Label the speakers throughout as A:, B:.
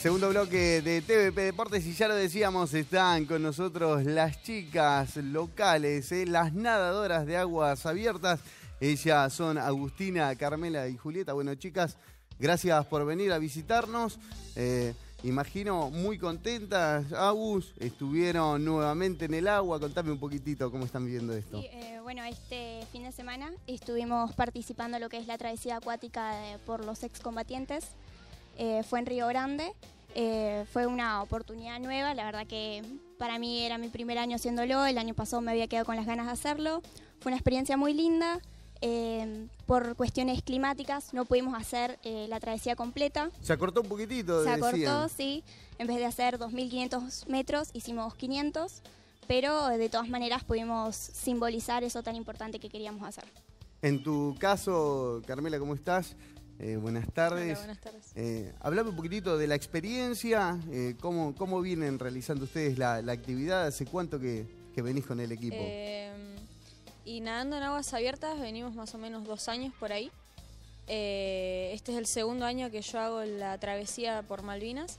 A: Segundo bloque de TVP Deportes y ya lo decíamos, están con nosotros las chicas locales, las nadadoras de aguas abiertas. Ellas son Agustina, Carmela y Julieta. Bueno, chicas, gracias por venir a visitarnos. Imagino muy contentas. Agus, estuvieron nuevamente en el agua. Contame un poquitito cómo están viviendo esto.
B: Sí, bueno, este fin de semana estuvimos participando en lo que es la travesía acuática por los excombatientes. Fue en Río Grande. Fue una oportunidad nueva, la verdad que para mí era mi primer año haciéndolo, el año pasado me había quedado con las ganas de hacerlo, fue una experiencia muy linda, por cuestiones climáticas no pudimos hacer la travesía completa.
A: Se acortó un poquitito,
B: Se
A: decían.
B: acortó, sí, en vez de hacer 2.500 metros hicimos 500, pero de todas maneras pudimos simbolizar eso tan importante que queríamos hacer.
A: En tu caso, Carmela, ¿cómo estás? Buenas tardes.
C: Hola, buenas tardes.
A: Hablame un poquitito de la experiencia, cómo vienen realizando ustedes la actividad, hace cuánto que venís con el equipo.
C: Y nadando en aguas abiertas venimos más o menos 2 años por ahí. Este es el segundo año que yo hago la travesía por Malvinas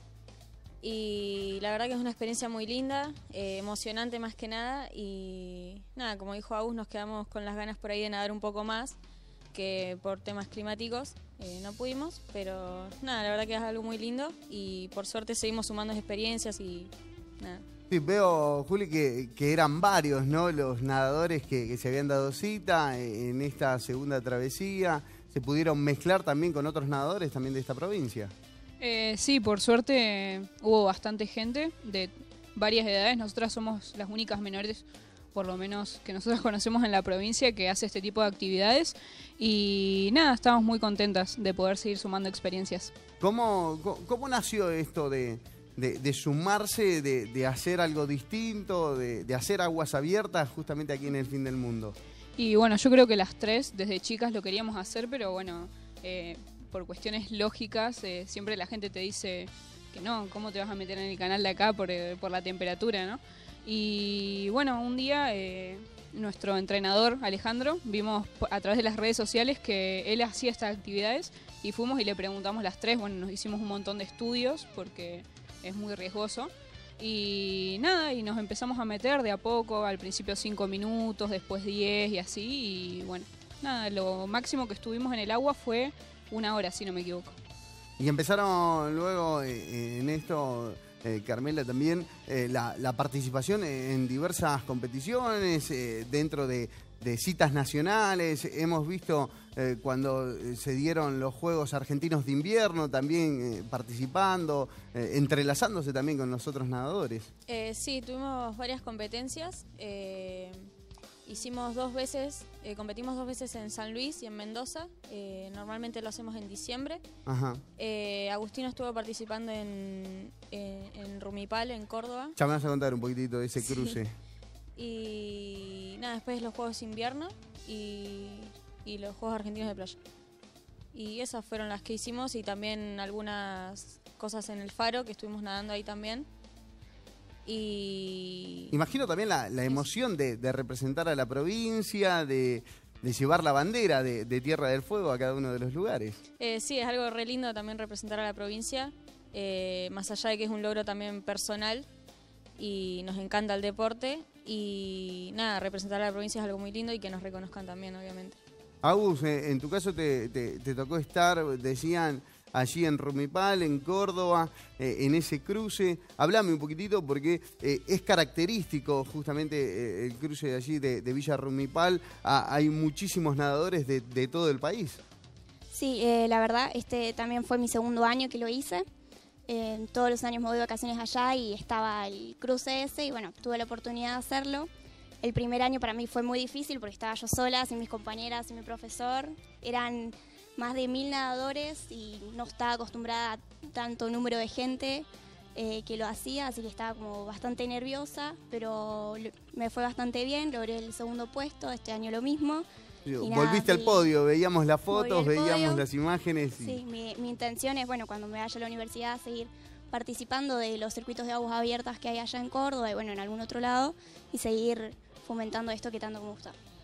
C: y la verdad que es una experiencia muy linda, emocionante más que nada y nada, como dijo Agus, nos quedamos con las ganas por ahí de nadar un poco más, que por temas climáticos no pudimos, pero nada, la verdad que es algo muy lindo y por suerte seguimos sumando experiencias y nada.
A: Sí, veo, Juli, que eran varios, ¿no? Los nadadores que se habían dado cita en esta segunda travesía. ¿Se pudieron mezclar también con otros nadadores también de esta provincia?
D: Sí, por suerte hubo bastante gente de varias edades. Nosotras somos las únicas menores, por lo menos que nosotros conocemos en la provincia, que hace este tipo de actividades. Y nada, estamos muy contentas de poder seguir sumando experiencias.
A: ¿Cómo nació esto de sumarse, de hacer algo distinto, de hacer aguas abiertas justamente aquí en el fin del mundo?
D: Y bueno, yo creo que las tres desde chicas lo queríamos hacer, pero bueno, por cuestiones lógicas siempre la gente te dice que no, ¿cómo te vas a meter en el canal de acá por la temperatura, ¿no? Y bueno, un día nuestro entrenador Alejandro, vimos a través de las redes sociales que él hacía estas actividades y fuimos y le preguntamos las tres. Bueno, nos hicimos un montón de estudios porque es muy riesgoso y nada, y nos empezamos a meter de a poco, al principio 5 minutos, después 10 y así, y bueno, nada, lo máximo que estuvimos en el agua fue 1 hora, si no me equivoco.
A: Y empezaron luego en esto, Carmela, también la participación en diversas competiciones, dentro de citas nacionales. Hemos visto cuando se dieron los Juegos Argentinos de Invierno también participando, entrelazándose también con los otros nadadores.
C: Sí, tuvimos varias competencias. Hicimos 2 veces, competimos 2 veces en San Luis y en Mendoza. Normalmente lo hacemos en diciembre.
A: Ajá.
C: Agustino estuvo participando en Rumipal, en Córdoba.
A: Ya me vas a contar un poquitito de ese cruce.
C: Sí. Y nada, después los Juegos de Invierno y los Juegos Argentinos de Playa. Y esas fueron las que hicimos y también algunas cosas en el Faro, que estuvimos nadando ahí también. Y
A: imagino también la emoción de representar a la provincia, de llevar la bandera de Tierra del Fuego a cada uno de los lugares.
C: Sí, es algo re lindo también representar a la provincia, más allá de que es un logro también personal y nos encanta el deporte y nada, representar a la provincia es algo muy lindo y que nos reconozcan también, obviamente.
A: Agus, en tu caso te tocó estar, decían, allí en Rumipal, en Córdoba, en ese cruce. Hablame un poquitito porque es característico justamente el cruce de allí de Villa Rumipal. Hay muchísimos nadadores de todo el país.
B: Sí, la verdad, este también fue mi segundo año que lo hice. Todos los años me voy de vacaciones allá y estaba el cruce ese y bueno, tuve la oportunidad de hacerlo. El primer año para mí fue muy difícil porque estaba yo sola, sin mis compañeras, sin mi profesor. Eran más de 1000 nadadores y no estaba acostumbrada a tanto número de gente que lo hacía, así que estaba como bastante nerviosa, pero me fue bastante bien, logré el segundo puesto, este año lo mismo.
A: Volviste al podio, veíamos las fotos, veíamos
B: podio.
A: Las imágenes.
B: Sí, mi intención es, bueno, cuando me vaya a la universidad, seguir participando de los circuitos de aguas abiertas que hay allá en Córdoba y bueno, en algún otro lado, y seguir fomentando esto que tanto me gusta.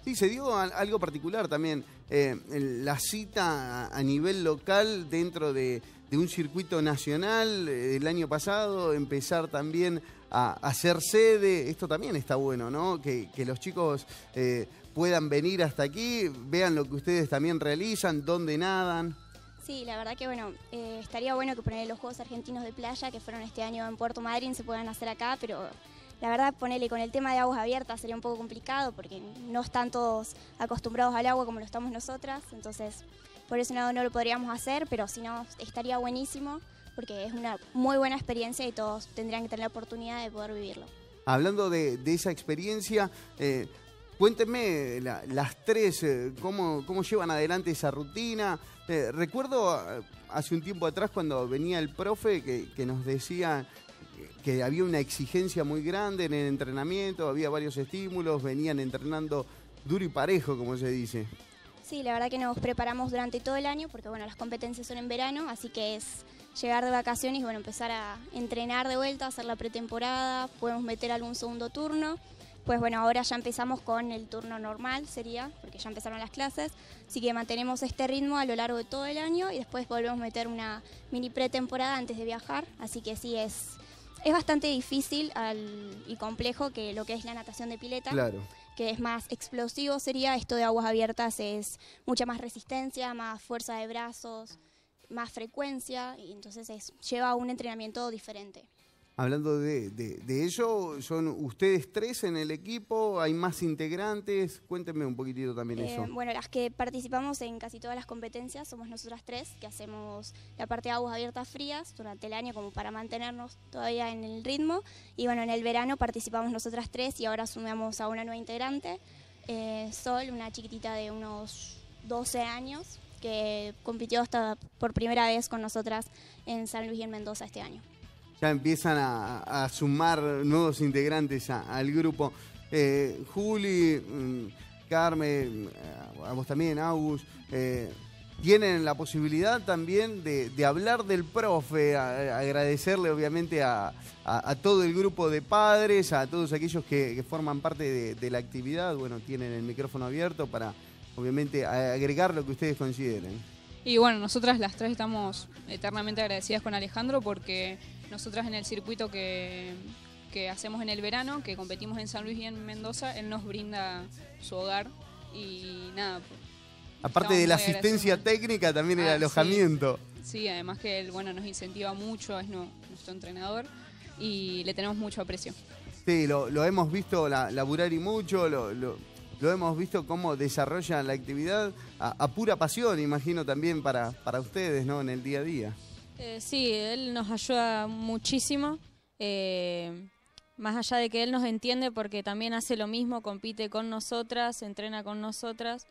A: Sí, se dio algo particular también, la cita a nivel local dentro de un circuito nacional el año pasado, empezar también a hacer sede, esto también está bueno, ¿no? Que los chicos puedan venir hasta aquí, vean lo que ustedes también realizan, dónde nadan.
B: Sí, la verdad que bueno, estaría bueno que poner los Juegos Argentinos de Playa, que fueron este año en Puerto Madryn, se puedan hacer acá, pero la verdad ponerle con el tema de aguas abiertas sería un poco complicado porque no están todos acostumbrados al agua como lo estamos nosotras, entonces por ese lado no lo podríamos hacer, pero si no estaría buenísimo porque es una muy buena experiencia y todos tendrían que tener la oportunidad de poder vivirlo.
A: Hablando de esa experiencia, cuéntenme las tres, cómo llevan adelante esa rutina. Recuerdo hace un tiempo atrás cuando venía el profe que nos decía que había una exigencia muy grande en el entrenamiento, había varios estímulos, venían entrenando duro y parejo, como se dice.
B: Sí, la verdad que nos preparamos durante todo el año porque bueno, las competencias son en verano, así que es llegar de vacaciones y bueno, empezar a entrenar de vuelta, hacer la pretemporada, podemos meter algún segundo turno. Pues bueno, ahora ya empezamos con el turno normal, sería, porque ya empezaron las clases, así que mantenemos este ritmo a lo largo de todo el año y después volvemos a meter una mini pretemporada antes de viajar, así que sí, es bastante difícil y complejo que lo que es la natación de pileta,
A: claro,
B: que es más explosivo sería, esto de aguas abiertas es mucha más resistencia, más fuerza de brazos, más frecuencia, y entonces lleva un entrenamiento diferente.
A: Hablando de ello, ¿son ustedes tres en el equipo? ¿Hay más integrantes? Cuéntenme un poquitito también eso.
B: Bueno, las que participamos en casi todas las competencias somos nosotras tres, que hacemos la parte de aguas abiertas frías durante el año como para mantenernos todavía en el ritmo. Y bueno, en el verano participamos nosotras tres y ahora sumamos a una nueva integrante, Sol, una chiquitita de unos 12 años, que compitió hasta por primera vez con nosotras en San Luis y en Mendoza este año.
A: Ya empiezan a sumar nuevos integrantes al grupo. Juli, Carmen, a vos también, Agus, tienen la posibilidad también de hablar del profe, agradecerle obviamente a todo el grupo de padres, a todos aquellos que forman parte de la actividad. Bueno, tienen el micrófono abierto para obviamente agregar lo que ustedes consideren.
D: Y bueno, nosotras las tres estamos eternamente agradecidas con Alejandro porque nosotras en el circuito que hacemos en el verano, que competimos en San Luis y en Mendoza, él nos brinda su hogar y nada.
A: Aparte de la asistencia técnica, también el alojamiento.
D: Sí, además que él nos incentiva mucho, es nuestro entrenador y le tenemos mucho aprecio. Sí,
A: lo hemos visto laburar y mucho, lo hemos visto cómo desarrollan la actividad a pura pasión, imagino también para ustedes, ¿no? En el día a día.
C: Sí, él nos ayuda muchísimo, más allá de que él nos entiende porque también hace lo mismo, compite con nosotras, entrena con nosotras.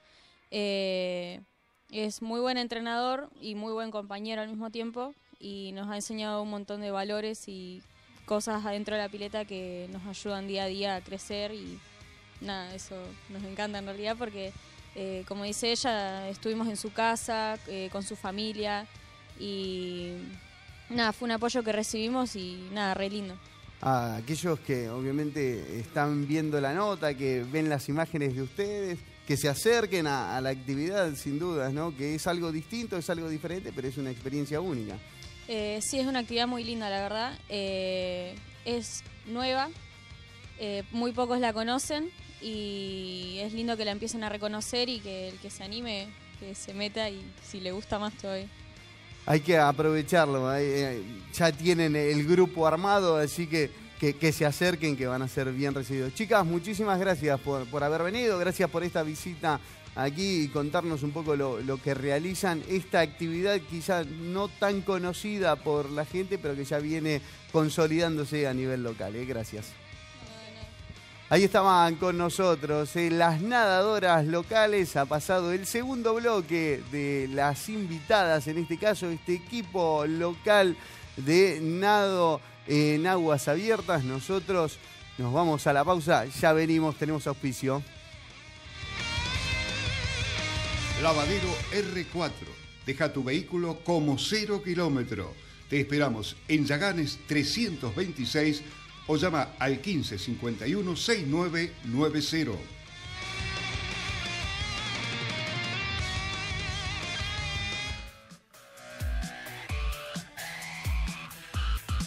C: Es muy buen entrenador y muy buen compañero al mismo tiempo y nos ha enseñado un montón de valores y cosas adentro de la pileta que nos ayudan día a día a crecer y nada, eso nos encanta en realidad porque como dice ella, estuvimos en su casa, con su familia y nada, fue un apoyo que recibimos y nada, re lindo.
A: A aquellos que obviamente están viendo la nota, que ven las imágenes de ustedes, que se acerquen a la actividad sin dudas, ¿no? Que es algo distinto, es algo diferente, pero es una experiencia única.
C: Sí, es una actividad muy linda, la verdad. Es nueva, muy pocos la conocen y es lindo que la empiecen a reconocer y que el que se anime, que se meta y si le gusta más todavía.
A: Hay que aprovecharlo, ya tienen el grupo armado, así que se acerquen, que van a ser bien recibidos. Chicas, muchísimas gracias por haber venido, gracias por esta visita aquí y contarnos un poco lo que realizan, esta actividad quizá no tan conocida por la gente, pero que ya viene consolidándose a nivel local. Gracias. Ahí estaban con nosotros las nadadoras locales. Ha pasado el segundo bloque de las invitadas, en este caso este equipo local de nado en aguas abiertas. Nosotros nos vamos a la pausa, ya venimos, tenemos auspicio.
E: Lavadero R4. Deja tu vehículo como 0 kilómetro. Te esperamos en Yaganes 326 o llama al 1551 6990.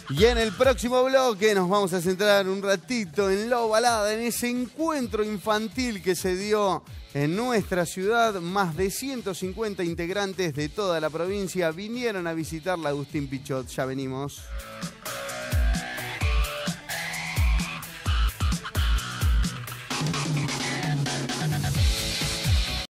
A: Y en el próximo bloque nos vamos a centrar un ratito en la Ovalada, en ese encuentro infantil que se dio en nuestra ciudad. Más de 150 integrantes de toda la provincia vinieron a visitar la Agustín Pichot. Ya venimos.